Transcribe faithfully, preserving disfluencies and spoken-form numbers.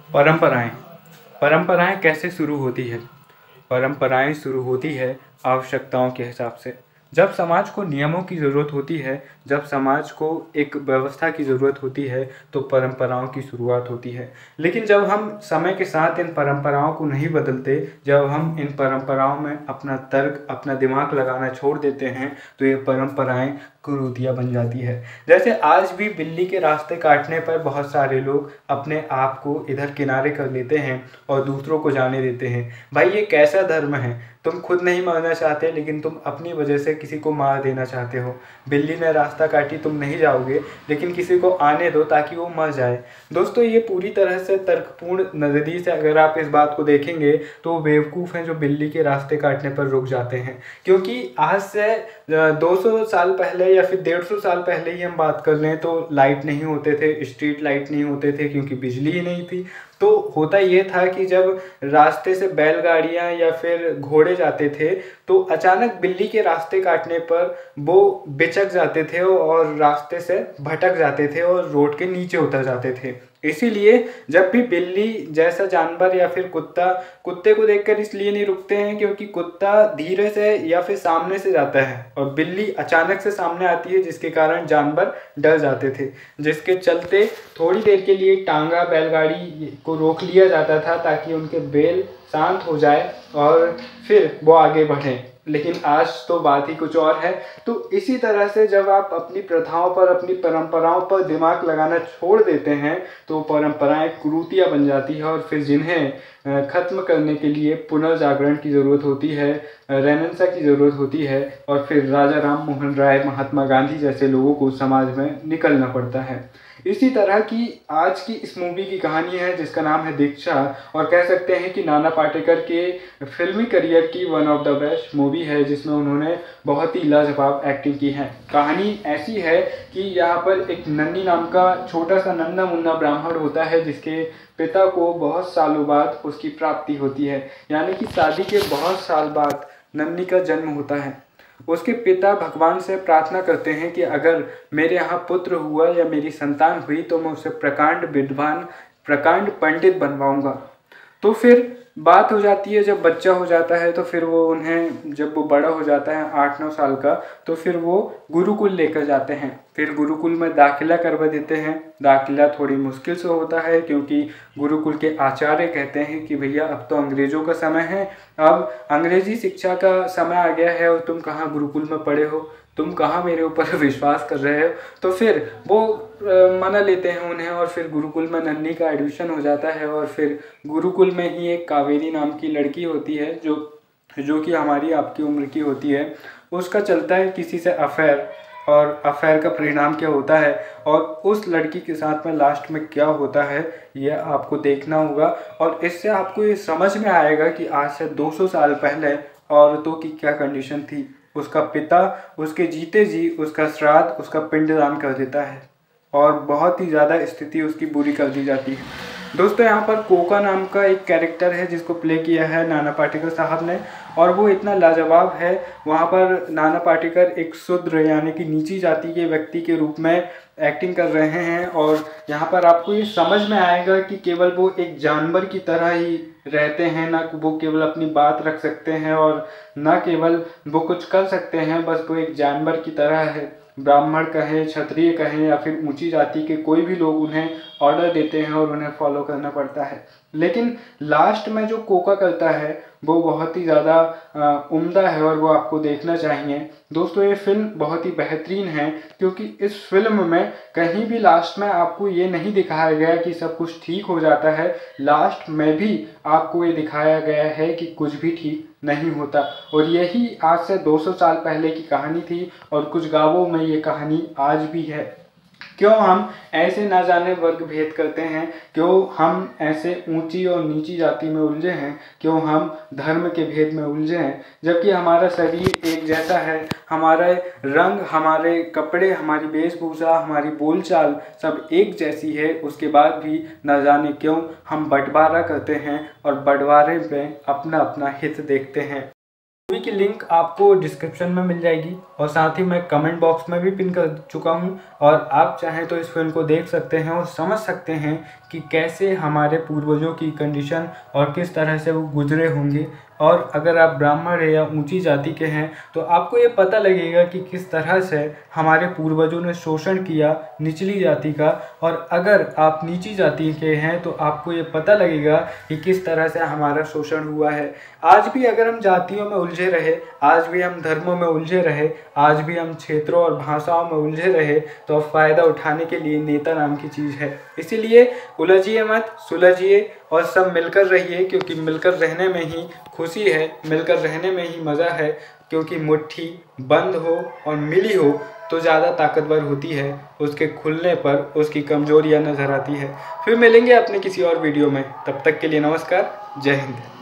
परंपराएं परंपराएं कैसे शुरू होती है? परंपराएं शुरू होती है आवश्यकताओं के हिसाब से। जब समाज को नियमों की ज़रूरत होती है, जब समाज को एक व्यवस्था की ज़रूरत होती है, तो परंपराओं की शुरुआत होती है। लेकिन जब हम समय के साथ इन परंपराओं को नहीं बदलते, जब हम इन परंपराओं में अपना तर्क, अपना दिमाग लगाना छोड़ देते हैं, तो ये परंपराएं कुरीतियाँ बन जाती है। जैसे आज भी बिल्ली के रास्ते काटने पर बहुत सारे लोग अपने आप को इधर किनारे कर लेते हैं और दूसरों को जाने देते हैं। भाई, ये कैसा धर्म है? तुम खुद नहीं मरना चाहते, लेकिन तुम अपनी वजह से किसी को मार देना चाहते हो। बिल्ली ने रास्ता काटी, तुम नहीं जाओगे, लेकिन किसी को आने दो ताकि वो मर जाए। दोस्तों, ये पूरी तरह से तर्कपूर्ण नज़रिए से अगर आप इस बात को देखेंगे तो वो बेवकूफ़ हैं जो बिल्ली के रास्ते काटने पर रुक जाते हैं। क्योंकि आज से दो सौ साल पहले या फिर डेढ़ सौ साल पहले ही हम बात कर लें तो लाइट नहीं होते थे, स्ट्रीट लाइट नहीं होते थे, क्योंकि बिजली ही नहीं थी। तो होता ये था कि जब रास्ते से बैलगाड़ियाँ या फिर घोड़े जाते थे, तो अचानक बिल्ली के रास्ते काटने पर वो बिचक जाते थे और रास्ते से भटक जाते थे और रोड के नीचे उतर जाते थे। इसीलिए जब भी बिल्ली जैसा जानवर या फिर कुत्ता, कुत्ते को देखकर इसलिए नहीं रुकते हैं क्योंकि कुत्ता धीरे से या फिर सामने से जाता है और बिल्ली अचानक से सामने आती है, जिसके कारण जानवर डर जाते थे, जिसके चलते थोड़ी देर के लिए टांगा बैलगाड़ी को रोक लिया जाता था ताकि उनके बैल शांत हो जाए और फिर वो आगे बढ़ें। लेकिन आज तो बात ही कुछ और है। तो इसी तरह से जब आप अपनी प्रथाओं पर, अपनी परंपराओं पर दिमाग लगाना छोड़ देते हैं, तो परंपराएं कुरीतियाँ बन जाती है और फिर जिन्हें ख़त्म करने के लिए पुनर्जागरण की ज़रूरत होती है, रेनेसां की ज़रूरत होती है, और फिर राजा राम मोहन राय, महात्मा गांधी जैसे लोगों को समाज में निकलना पड़ता है। इसी तरह की आज की इस मूवी की कहानी है जिसका नाम है दीक्षा, और कह सकते हैं कि नाना पाटेकर के फिल्मी करियर की one of the best movie है, जिसमें उन्होंने बहुत ही लाजवाब एक्टिंग की है। कहानी ऐसी है कि यहाँ पर एक नन्ही नाम का छोटा सा नन्ना मुन्ना ब्राह्मण होता है, जिसके पिता को बहुत सालों बाद उसकी प्राप्ति होती है, यानी कि शादी के बहुत साल बाद नन्ही का जन्म होता है। उसके पिता भगवान से प्रार्थना करते हैं कि अगर मेरे यहाँ पुत्र हुआ या मेरी संतान हुई तो मैं उसे प्रकांड विद्वान, प्रकांड पंडित बनवाऊंगा। तो फिर बात हो जाती है, जब बच्चा हो जाता है तो फिर वो उन्हें, जब वो बड़ा हो जाता है आठ नौ साल का, तो फिर वो गुरुकुल लेकर जाते हैं। फिर गुरुकुल में दाखिला करवा देते हैं। दाखिला थोड़ी मुश्किल से होता है क्योंकि गुरुकुल के आचार्य कहते हैं कि भैया अब तो अंग्रेज़ों का समय है, अब अंग्रेजी शिक्षा का समय आ गया है और तुम कहाँ गुरुकुल में पढ़े हो, तुम कहाँ मेरे ऊपर विश्वास कर रहे हो। तो फिर वो मना लेते हैं उन्हें और फिर गुरुकुल में नन्ही का एडमिशन हो जाता है। और फिर गुरुकुल में ही एक कावेरी नाम की लड़की होती है जो जो कि हमारी आपकी उम्र की होती है। उसका चलता है किसी से अफेयर, और अफेयर का परिणाम क्या होता है और उस लड़की के साथ में लास्ट में क्या होता है, यह आपको देखना होगा। और इससे आपको ये समझ में आएगा कि आज से दो सौ साल पहले औरतों की क्या कंडीशन थी। उसका पिता उसके जीते जी उसका श्राद्ध, उसका पिंडदान कर देता है और बहुत ही ज़्यादा स्थिति उसकी बुरी कर दी जाती है। दोस्तों, यहाँ पर कोका नाम का एक कैरेक्टर है जिसको प्ले किया है नाना पाटेकर साहब ने, और वो इतना लाजवाब है। वहाँ पर नाना पाटेकर एक शूद्र यानी कि नीची जाति के व्यक्ति के रूप में एक्टिंग कर रहे हैं, और यहाँ पर आपको ये समझ में आएगा कि केवल वो एक जानवर की तरह ही रहते हैं, ना वो केवल अपनी बात रख सकते हैं और ना केवल वो कुछ कर सकते हैं, बस वो एक जानवर की तरह है। ब्राह्मण कहें, क्षत्रिय कहें या फिर ऊंची जाति के कोई भी लोग उन्हें ऑर्डर देते हैं और उन्हें फॉलो करना पड़ता है। लेकिन लास्ट में जो कोका करता है वो बहुत ही ज़्यादा उम्दा है और वो आपको देखना चाहिए। दोस्तों, ये फिल्म बहुत ही बेहतरीन है क्योंकि इस फिल्म में कहीं भी लास्ट में आपको ये नहीं दिखाया गया कि सब कुछ ठीक हो जाता है। लास्ट में भी आपको ये दिखाया गया है कि कुछ भी ठीक नहीं होता, और यही आज से दो सौ साल पहले की कहानी थी और कुछ गांवों में ये कहानी आज भी है। क्यों हम ऐसे ना जाने वर्ग भेद करते हैं, क्यों हम ऐसे ऊंची और नीची जाति में उलझे हैं, क्यों हम धर्म के भेद में उलझे हैं, जबकि हमारा शरीर एक जैसा है, हमारे रंग, हमारे कपड़े, हमारी वेशभूषा, हमारी बोलचाल सब एक जैसी है। उसके बाद भी न जाने क्यों हम बंटवारा करते हैं और बंटवारे में अपना अपना हित देखते हैं। मूवी की लिंक आपको डिस्क्रिप्शन में मिल जाएगी और साथ ही मैं कमेंट बॉक्स में भी पिन कर चुका हूँ, और आप चाहें तो इस फिल्म को देख सकते हैं और समझ सकते हैं कि कैसे हमारे पूर्वजों की कंडीशन और किस तरह से वो गुजरे होंगे। और अगर आप ब्राह्मण या ऊंची जाति के हैं तो आपको ये पता लगेगा कि किस तरह से हमारे पूर्वजों ने शोषण किया निचली जाति का, और अगर आप नीची जाति के हैं तो आपको ये पता लगेगा कि किस तरह से हमारा शोषण हुआ है। आज भी अगर हम जातियों में उलझे रहे, आज भी हम धर्मों में उलझे रहे, आज भी हम क्षेत्रों और भाषाओं में उलझे रहे, तो फ़ायदा उठाने के लिए नेता नाम की चीज़ है। इसीलिए उलझिए मत, सुलझिए और सब मिलकर रहिए, क्योंकि मिलकर रहने में ही खुशी है, मिलकर रहने में ही मज़ा है। क्योंकि मुट्ठी बंद हो और मिली हो तो ज़्यादा ताकतवर होती है, उसके खुलने पर उसकी कमजोरियां नज़र आती है। फिर मिलेंगे अपने किसी और वीडियो में, तब तक के लिए नमस्कार, जय हिंद।